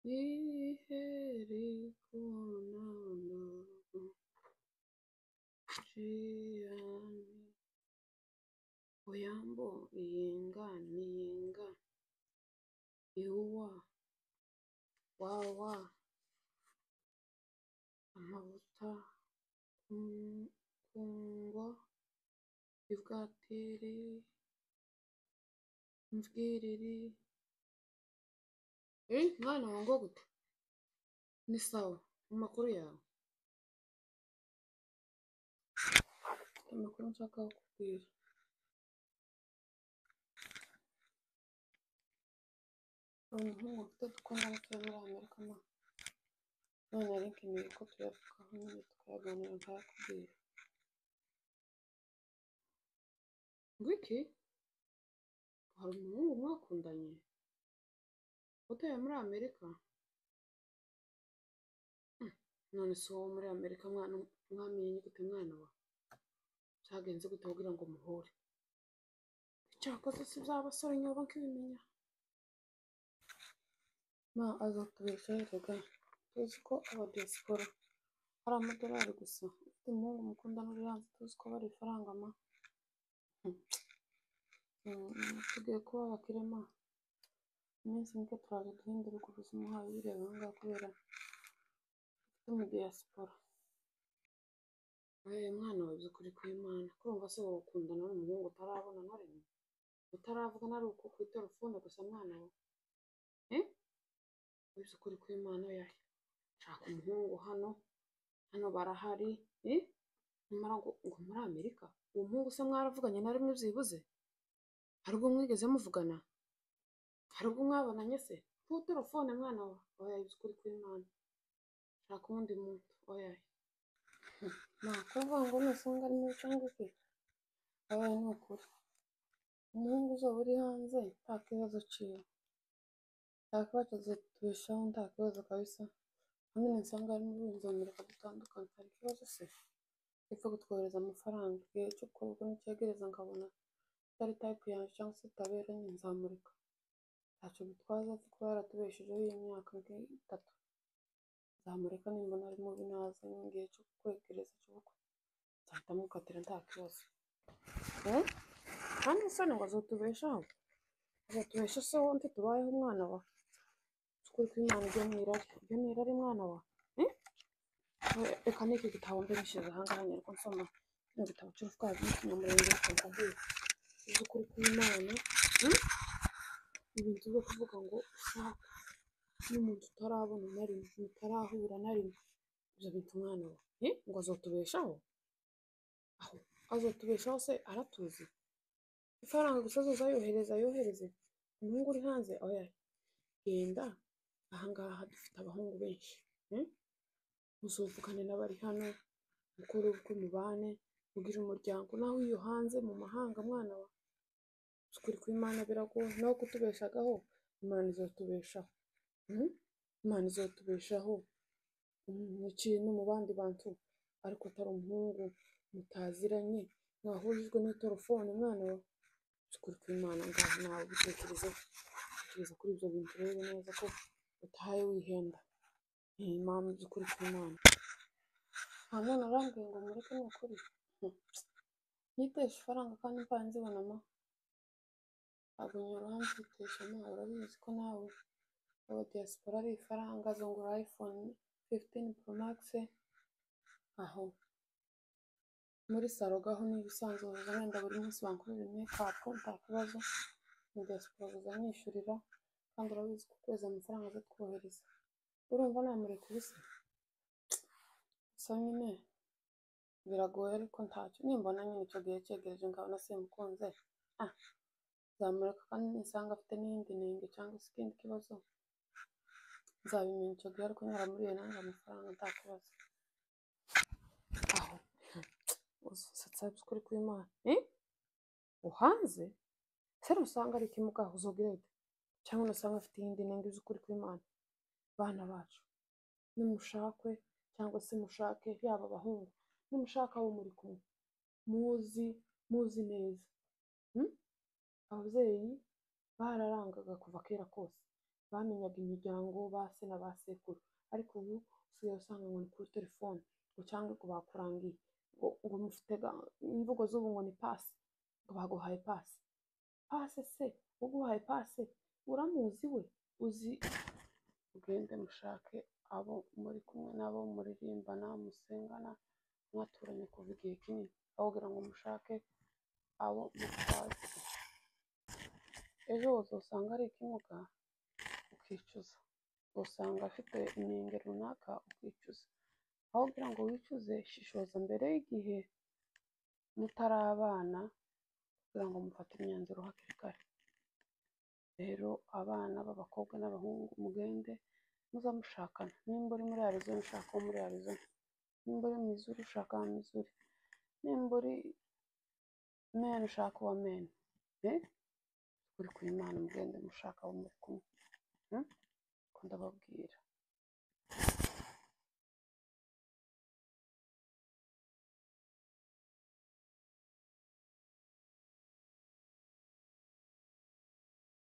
iheri kuonana njiani, uyambo yinga iuwa wawa amavuta kungwa ibwatiri mvwiriri. Mwana wangu gute? Ni sawa amakuru yawe? Amakuru nshaka kukubwira, umuhungu mfite dukundana tuba muri Amerika none nari nkeneye ko tuyavugaho nyine tukayaganira nkayakubwira. Ngo iki? Hari umuhungu mwakundanye utuye muri Amerika? None si wowe muri Amerika mwamenye gute mwana wa? Byagenze gute kugira ngo muhure? Cyakoze si by'abasore nyoba nkibimenya. Azatubesha rega, tuzi ko abadiaspora hari amadolari gusa. Ufite umuhungu mukundana uri hanze tuzi ko bari ifaranga ma. Tugiye kuba abakire ma. Iminsi mike turaje duhindura uko ubuzima uhaye bireba ahangaha kubera ufite mu diaspora. Mwana wawe by'ukuri kw'Imana, kurumva se wowe ukundana n'umuhungu utarabona na rimwe, utaravugana ari uko kuri telefone gusa mwana wawe? By'ukuri kw'Imana yahe shaka umuhungu hano barahari. Nyamara ngo muri Amerika uwo muhungu se mwaravuganye na rimwe byibuze? Hari ubwo mwigeze muvugana? Hari ubwo mwabonanye se ku telefone mwana wawe? Oya by'ukuri kw'Imana shaka uwundi muntu. Oya nakuvuga ngo nusanga ari mubi cyangwa iki? Oya ni ukuri umuhungu uzoba uri hanze nta kibazo ciwe, nta kibazo azotubeshaho, nta kibazo kabisa. Hamwe nsanga ari muri Amerika dutandukanye hari ikibazo se? Ipfa kutwohereza amafaranga igihe cyo kurugo nicyegereza nkabona atari type yanjye cyangwa se itaberanye nzamurika. Ntacyo bitwaza kuba yaratubeshejeho iyi myaka nk'itatu. Nzamureka nimbona ari mubi naza ngiye cyo kwegereza cy'ubukwe nzahita mukatira nta kibazo. Kandi isoni ngo azotubeshaho? Azotubesha se wowe tubayeho umwana wa? Ukuri kw'Imana ibyo nirari mwana wa? Reka n'iki gitabo mbe nishyize ahangaha nyariko nsoma kino gitabo cy'ubutwari n'ikinyamurenge rikambwira ukuri kw'Imana. Ibintu byo kuvuga ngo ushaka n'umuntu utarabona na rimwe, mutarahura na rimwe, ibyo bintu mwana wa ngo azotubeshaho? Aho azotubeshaho se aratuzi? Ifaranga gusa azoza yohereze umuhungu uri hanze? Oya genda ahangaha dufite abahungu benshi, muzovugane n'abari hano mukore ubukwe mubane mugire umuryango. Naho iyo hanze mu mahanga mwana wa, ukuri kw'Imana biragoye. Naho kutubeshagaho Imana izotubeshaho. Imana izotubeshaho mu kintu mu bandi bantu, ariko atari umuhungu mutaziranye mwahurijwe n'itelefone mwana wa. Ukuri kw'Imana ngaho nawe ubitekereza kuri ibyo bintu urebe neza ko utahaye wihenda. Mama by'ukuri kw'Imana nta muntu arambwiye ngo mureke ni ukuri nyitesha ifaranga kandi mbaye nzibona ma. Ntabwo nyoroha mbyitesha ma, urabizi ko nawe aba diaspora ari ifaranga. Zongura iPhone 15 Pro Max aho muri salo gaho niba usanzwe wenda buri munsi bankorera makeup nta kibazo. Mu diaspora bazanyishyurira kandi urabizi ko kwezi amafaranga azatwohereza. Urumva namureka ubuse? So nyine biragoye ariko ntacyo. Nimbona nyine icyo gihe cyegereje nkabona simukunze nzamureka, kandi nisanga afite n'iyindi nenge cyangwa se ikindi kibazo nzabimenya icyo gihe, ariko nyaramuriye nanjye amafaranga nta kibazo. Aho uzasatsa ukuri kw'Imana uhanze se usanga ari ikimuga uzogire cyangwa usanga afite iyindi nenge z'ukuri kw'Imana. Bana bacu nimushakwe cyangwa se mushake, yaba abahungu nimushaka abo muri kumwe muzi neza. Ababyeyi bararangaga kuva kera kose bamenyaga imiryango ba se na ba sekuru, ariko ubu usigaye usanga ngo ni kuri telefone ngo cyangwa ngo bakurangiye ngo mufite imvugo z'ubu ngo ni pasi, ngo baguhaye pasi. Pasi se uguhaye pasi uramuzi we? Uzi ugende mushake abo muri kumwe nabo muririmbana musengana mwaturanye kuva igihe kinini, aho kugira ngo mushake abo mutazi. Ejo uzosanga ari ikimuga ukicuza, usanga afite inenge runaka ukicuza. Aho kugira ngo wicuze, shishoza mbere y'igihe mutarabana kugira ngo mufate imyanzuro hakiri kare. Rero abana b'abakobwa n'abahungu mugende muzamushakana, nimba uri muri Arizona ushaka uwo muri Arizona, nimba uri Missouri ushaka uwa Missouri, nimba uri Maine ushaka uwa Maine. Uri ku Imana mugende mushaka abo muri kumwe, ko ndababwira.